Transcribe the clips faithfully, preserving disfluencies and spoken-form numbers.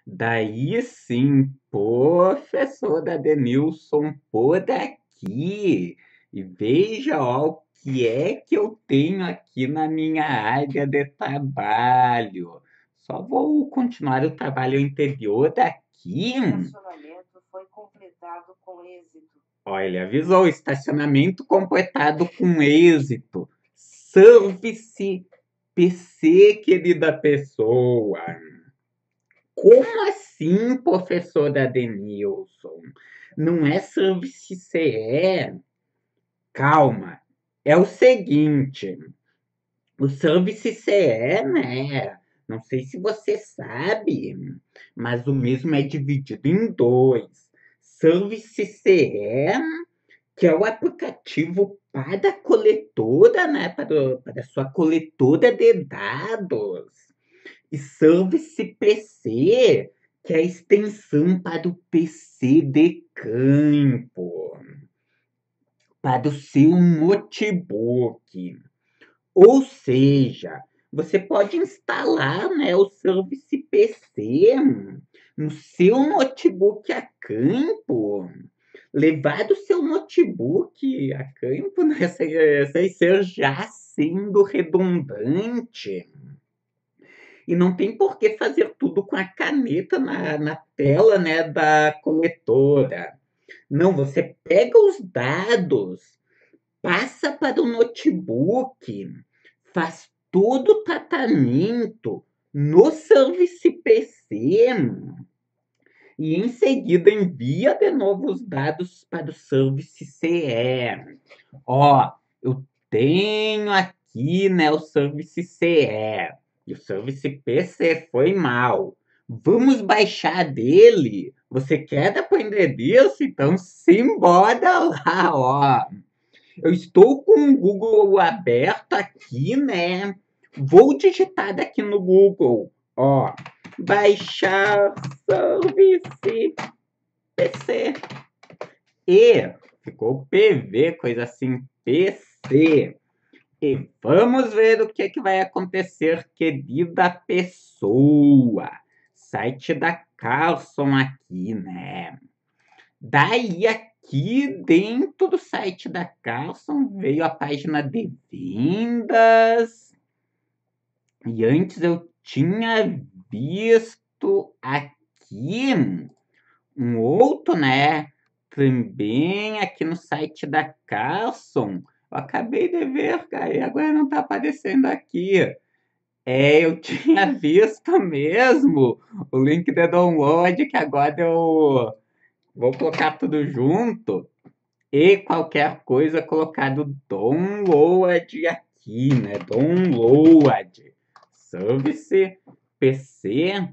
Daí sim, professor Adenilson, por aqui. E veja ó, o que é que eu tenho aqui na minha área de trabalho. Só vou continuar o trabalho anterior daqui. Estacionamento foi completado com êxito. Olha, ele avisou, estacionamento completado com êxito. Service P C, querida pessoa. Como assim, professor Adenilson? Não é Service C E? Calma. É o seguinte, o Service C E, né? Não sei se você sabe, mas o mesmo é dividido em dois. Service C E, que é o aplicativo para a coletora, né? Para, para a sua coletora de dados. E Service P C, que é a extensão para o P C de campo, para o seu notebook. Ou seja, você pode instalar, né, o Service P C no seu notebook a campo, levar o seu notebook a campo, né, sem, sem ser já sendo redundante. E não tem por que fazer tudo com a caneta na, na tela, né, da coletora. Não, você pega os dados, passa para o notebook, faz todo o tratamento no Service P C e em seguida envia de novo os dados para o Service C E. Ó, eu tenho aqui, né, o Service C E e o Service P C foi mal. Vamos baixar dele? Você quer aprender disso? Então simbora lá, ó. Eu estou com o Google aberto aqui, né? Vou digitar daqui no Google, ó. Baixar Service P C. E ficou P V, coisa assim, P C. E vamos ver o que, é que vai acontecer, querida pessoa. Site da Carlson aqui, né? Daí aqui dentro do site da Carlson veio a página de vendas. E antes eu tinha visto aqui um outro, né? Também aqui no site da Carlson. Eu acabei de ver, cara, e agora não tá aparecendo aqui. É, eu tinha visto mesmo o link de download, que agora eu vou colocar tudo junto. E qualquer coisa colocado download aqui, né? Download. Service P C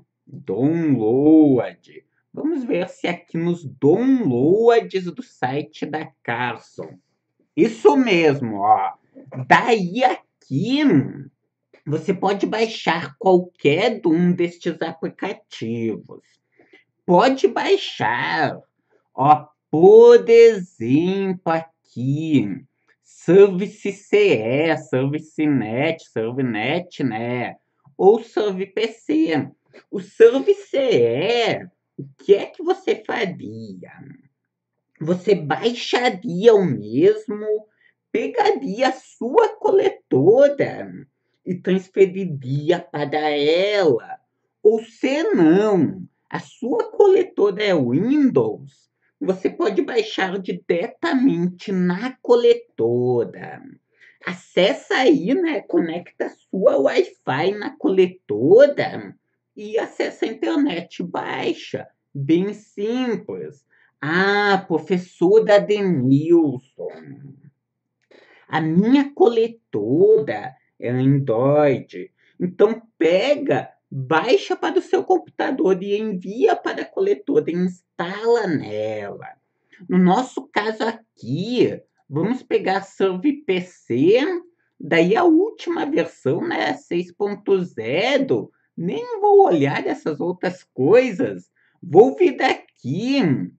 download. Vamos ver se aqui nos downloads do site da Carson. Isso mesmo, ó. Daí aqui você pode baixar qualquer um destes aplicativos. Pode baixar, ó, por exemplo, aqui, Service C E, Service Net, ServNet, né? Ou ServPC. O Service C E, o que é que você faria? Você baixaria o mesmo, pegaria a sua coletora e transferiria para ela. Ou se não, a sua coletora é Windows, você pode baixar diretamente na coletora. Acessa aí, né? Conecta a sua Wi-Fi na coletora e acessa a internet, baixa. Bem simples. Ah, professor Adenilson, a minha coletora é Android. Então pega, baixa para o seu computador e envia para a coletora e instala nela. No nosso caso aqui, vamos pegar ServPC, daí a última versão, né, seis ponto zero. Nem vou olhar essas outras coisas. Vou vir daqui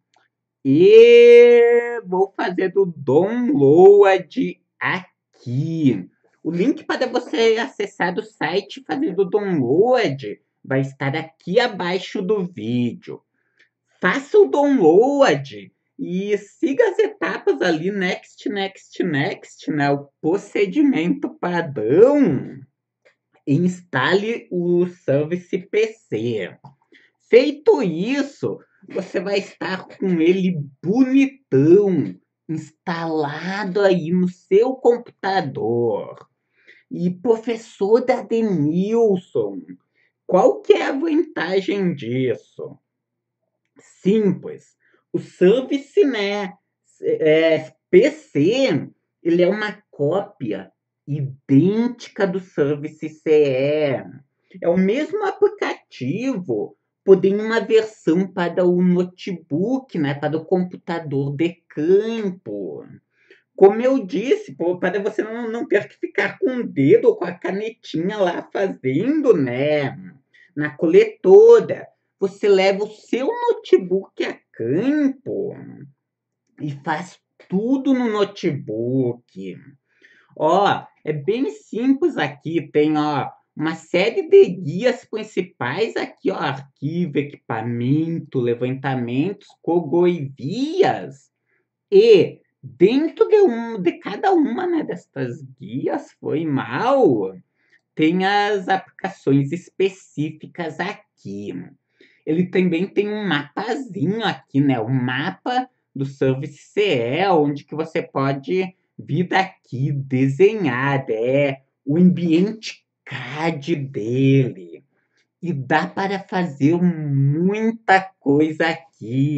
e vou fazer do download aqui. O link para você acessar o site e fazer do download vai estar aqui abaixo do vídeo. Faça o download e siga as etapas ali, next, next, next, né? O procedimento padrão. E instale o Service P C. Feito isso, você vai estar com ele bonitão, instalado aí no seu computador. E professor Dadenilson, qual que é a vantagem disso? Simples. O Service, né, é, P C, ele é uma cópia idêntica do Service C E. É o mesmo aplicativo, porém uma versão para o notebook, né, para o computador de campo. Como eu disse, pô, para você não, não ter que ficar com o dedo ou com a canetinha lá fazendo, né, na coletora. Você leva o seu notebook a campo e faz tudo no notebook. Ó, é bem simples aqui, tem, ó, uma série de guias principais aqui, ó, arquivo, equipamento, levantamentos, cogoivias. E dentro de, um, de cada uma, né, destas guias, foi mal, tem as aplicações específicas aqui. Ele também tem um mapazinho aqui, né? O mapa do Service C E, onde que você pode vir daqui desenhar, né? O ambiente C A D dele. E dá para fazer muita coisa aqui.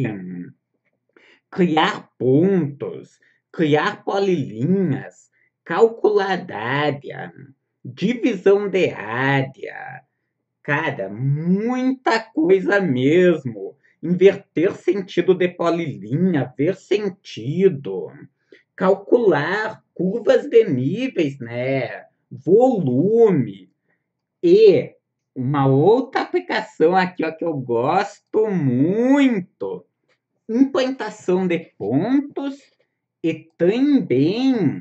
Criar pontos, criar polilinhas, calcular área, divisão de área. Cara, muita coisa mesmo. Inverter sentido de polilinha, ver sentido, calcular curvas de níveis, né? Volume. E uma outra aplicação aqui, ó, que eu gosto muito, implantação de pontos e também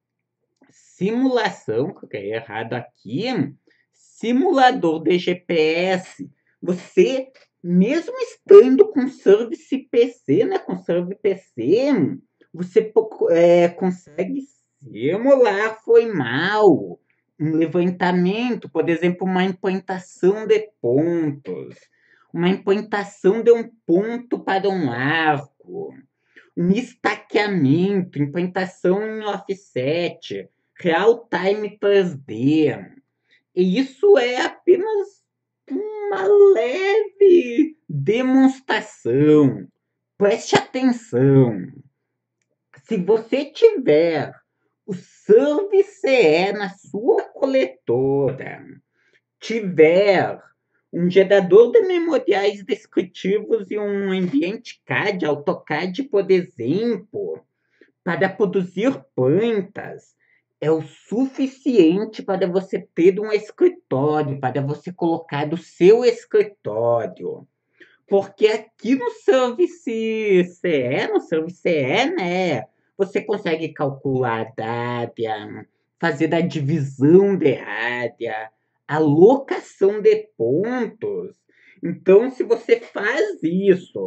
simulação, que eu coloquei errado aqui, simulador de G P S. Você, mesmo estando com Service P C, né, com Service P C, você é, consegue simular, foi mal, um levantamento, por exemplo, uma implantação de pontos, uma implantação de um ponto para um arco, um estaqueamento, implantação em offset, real-time três D. E isso é apenas uma leve demonstração. Preste atenção. Se você tiver o Service C E na sua coletora, tiver um gerador de memoriais descritivos e um ambiente C A D, AutoCAD, por exemplo, para produzir plantas, é o suficiente para você ter um escritório, para você colocar o seu escritório. Porque aqui no Service C E, no Service C E, né, você consegue calcular a área, fazer a divisão de área, alocação de pontos. Então, se você faz isso,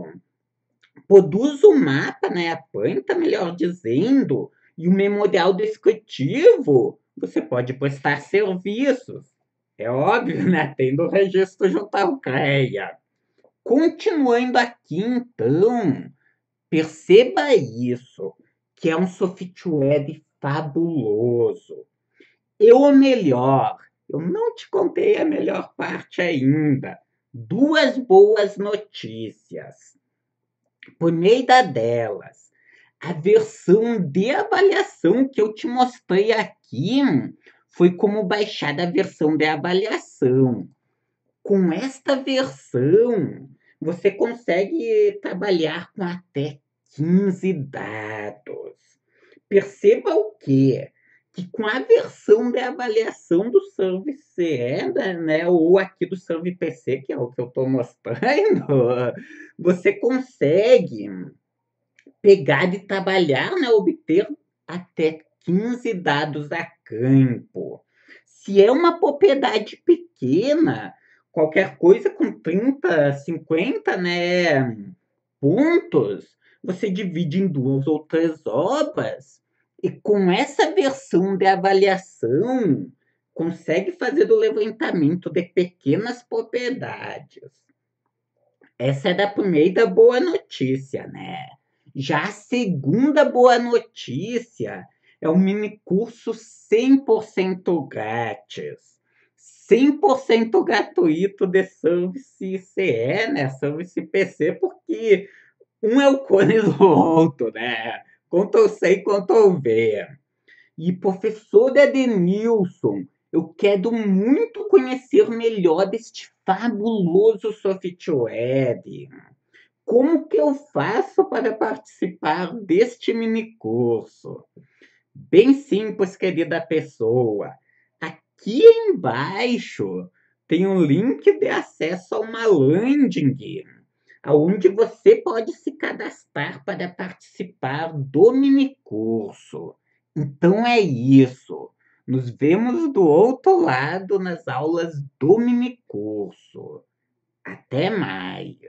produz o mapa, né, a planta, melhor dizendo, e o memorial descritivo, você pode prestar serviços. É óbvio, né, tendo o registro junto ao CREA. Continuando aqui, então, perceba isso, que é um software fabuloso. E o melhor, eu não te contei a melhor parte ainda. Duas boas notícias. Por meio delas, a versão de avaliação que eu te mostrei aqui foi como baixar a versão de avaliação. Com esta versão, você consegue trabalhar com até quinze dados. Perceba o quê? Que com a versão de avaliação do Service C E, né, ou aqui do Service P C, que é o que eu estou mostrando, você consegue pegar e trabalhar, né, obter até quinze dados a campo. Se é uma propriedade pequena, qualquer coisa com trinta, cinquenta, né, pontos, você divide em duas ou três obras e com essa versão de avaliação consegue fazer o levantamento de pequenas propriedades. Essa é a primeira boa notícia, né? Já a segunda boa notícia é um mini curso cem por cento grátis. cem por cento gratuito de Service C E, né? Service P C, porque um é o clone do outro, né? Ctrl C, Ctrl V. E professor Edenilson, eu quero muito conhecer melhor este fabuloso software. Como que eu faço para participar deste mini curso? Bem simples, querida pessoa. Aqui embaixo tem um link de acesso a uma landing, onde você pode se cadastrar para participar do mini curso. Então é isso. Nos vemos do outro lado nas aulas do mini curso. Até mais.